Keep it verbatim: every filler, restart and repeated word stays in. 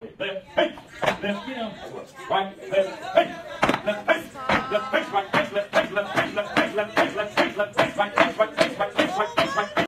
left, hey, left, you know, right, left, hey, left, hey, left, hey, right, left, left, left, left, left, left, left, left, left, left, left, right, right, right, right, right, right, right.